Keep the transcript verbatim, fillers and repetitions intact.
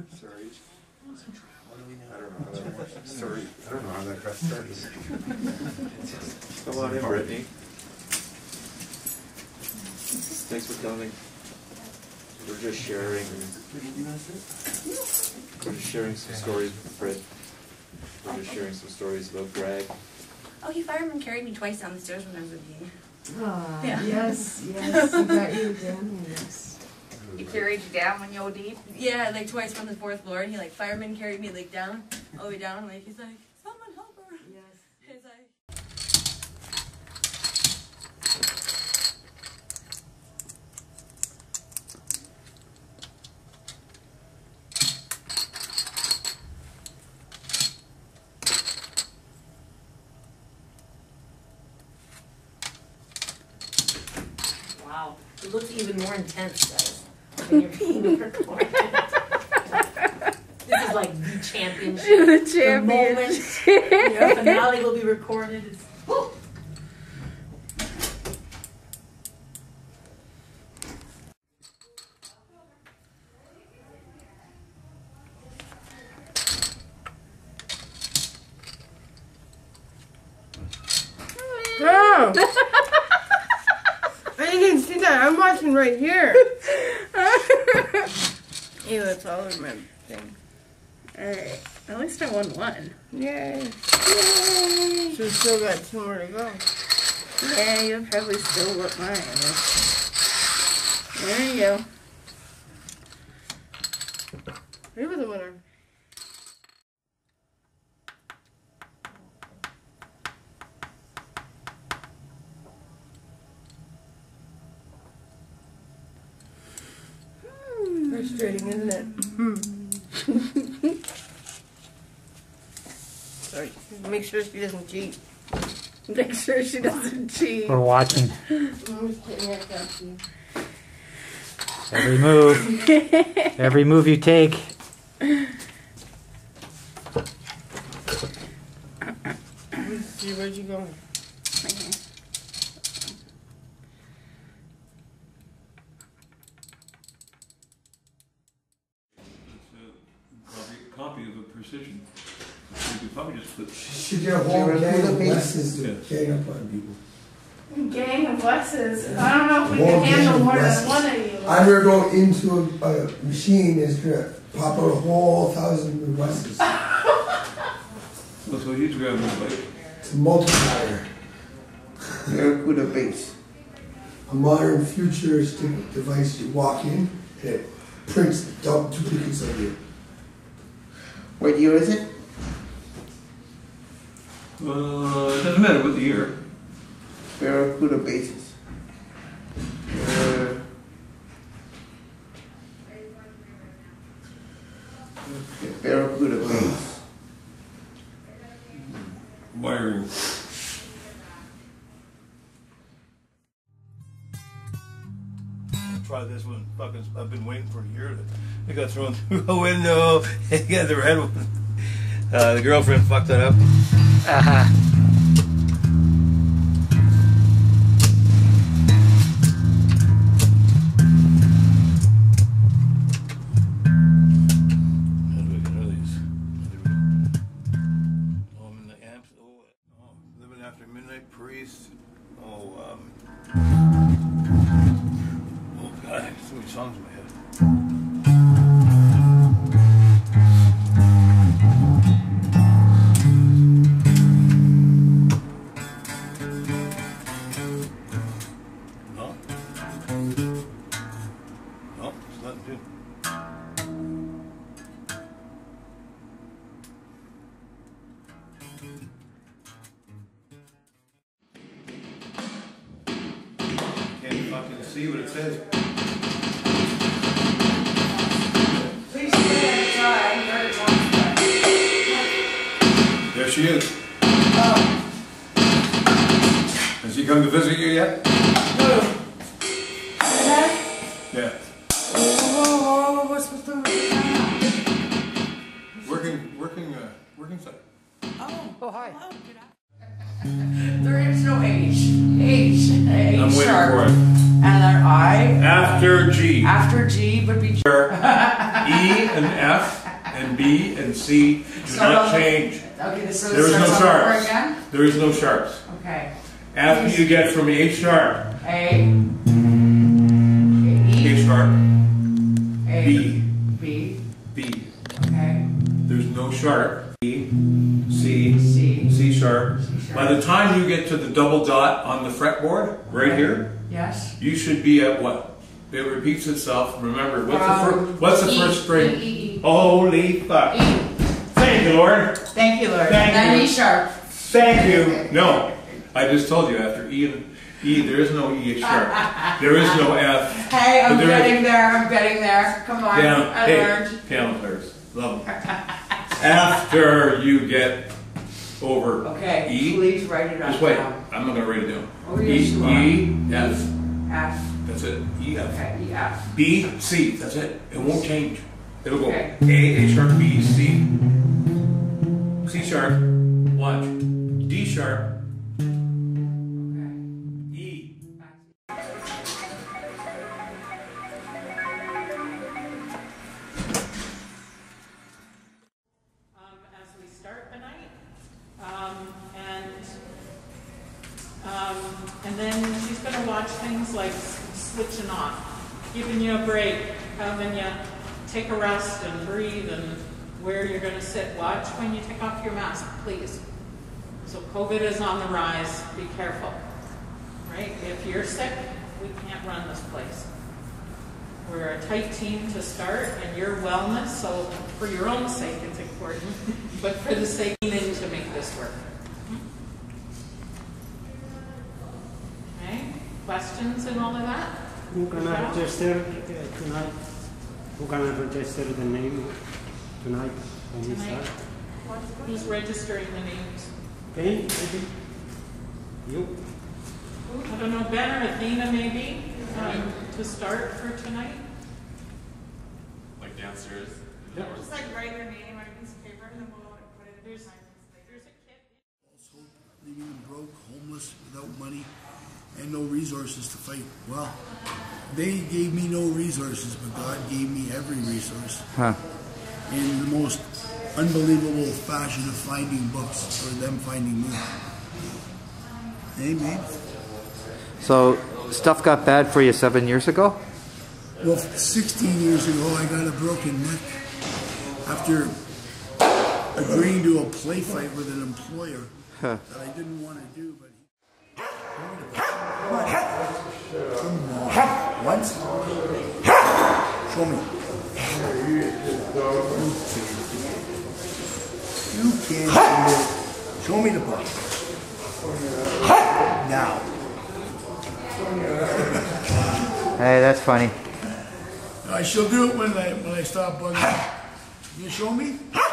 Stories. What do we know? I don't know how that works. Story. I don't know how that press starts. Come on in, Brittany. Thanks for coming. We're just sharing. We're just sharing some stories with Fred. We're just sharing some stories about Greg. Oh, he fireman carried me twice down the stairs when I was with you. Ah, yeah. Yes, yes, he got you down, yes. He carried you down when you O D'd? Yeah, like twice from the fourth floor, and he like fireman carried me like down, all the way down, like he's like, someone help her. Yes. He's like. Wow, it looks even more intense, guys, when you're being recorded. This is like the championship. The championship. The moment your finale will be recorded. It's, woo! Oh. I didn't see that. I'm watching right here. Ew, that's all over my thing. Alright, at least I won one. Yay. Yay. So we still got two more to go. Yeah, you'll probably still whoop mine. There you go. You were the winner. Frustrating, isn't it? Sorry. Make sure she doesn't cheat. Make sure she doesn't cheat. We're watching. Every move. Every move you take. See, where'd you go? Copy of a precision. You could probably just put. Should get a whole gang of Wesses to gang up on people. Gang of Wesses. I don't know if we Whole can handle gang of more than Wesses. one of you. I'm gonna go into a, a machine that's gonna pop out a whole thousand of Wesses. Well, so he's grabbing the bike. It's a multiplier. Barracuda base. A modern futuristic device. You walk in and it prints double duplicates of you. What year is it? Uh, it doesn't matter what the year. Barracuda bases. Uh, okay, Barracuda base. Wiring. Try this one. Fucking, I've been waiting for a year. It got thrown through a window. It got the red one. Uh, the girlfriend fucked that up. Uh-huh. How do I get rid of these? Oh, I'm in the amps. Oh, oh, living after midnight priest. Oh, um. Oh, God, so many songs in my head. No? No, it's nothing good. Can't fucking see what it says. Please stay at a time. Very long. There she is. Oh. Has she come to visit you yet? No. Yeah. Oh, what's with the... Working, working, uh, working site. Oh. Oh, hi. Hello. Good afternoon. There is no H. H. H I'm waiting sharp. for it. And our I. After G. After G would be G. E and F and B and C do Start not over. change. Okay, so There is no starts over sharps. again? There is no sharps. Okay. After you get from A sharp, A. A E. sharp, A. B, B. B. Okay. There's no sharp. B, C, C. C sharp. C sharp. By the time you get to the double dot on the fretboard, right here, Yes. you should be at what? It repeats itself. Remember, what's the Um, first? What's the E, first string? E, E, E. Holy fuck! E. Thank you, Lord. Thank you, Lord. Thank Then you. E sharp. Thank you. No, I just told you after E and E, there is no E sharp. There is no F. Hey, I'm But there is- getting there. I'm getting there. Come on. Piano, I hey, learned. piano players, love them. After you get over Okay. E, Please write it up. just wait. now. I'm not gonna write it down. Oh, yes, you are. E, E, F. F. That's it. E, F. Okay. E F. B, C. That's it. It won't change. It'll go Okay. A, A sharp, B, C, C sharp. Watch. D sharp. Okay. E. Um, as we start the night, um, and um, and then she's going to watch things like s- switching off, giving you a break, having you take a rest and breathe, and where you're going to sit. Watch when you take off your mask, please. So COVID is on the rise. Be careful, right? If you're sick, we can't run this place. We're a tight team to start, and your wellness, so for your own sake it's important, but for the sake of in to make this work. Okay, questions and all of that? Who can I register uh, tonight? Who can I register the name tonight when we Tonight. start? Who's registering the names? Okay, maybe? You? I don't know, Ben or Athena maybe, um, to start for tonight? Like downstairs. Yeah. Just like write your name on a piece of paper and then we'll put it in There's, your there's a kit. Also, leaving them broke, homeless, without money, and no resources to fight. Well, they gave me no resources, but God gave me every resource. Huh. In the most unbelievable fashion of finding books, or them finding me. Amen. So stuff got bad for you seven years ago? Well, sixteen years ago, I got a broken neck after agreeing to a play fight with an employer Huh. that I didn't want to do, but he... Come on. Once? Show me. You can't do it. Show me the puck. Now. Hey, that's funny. I shall do it when I when I stop bugging. You show me?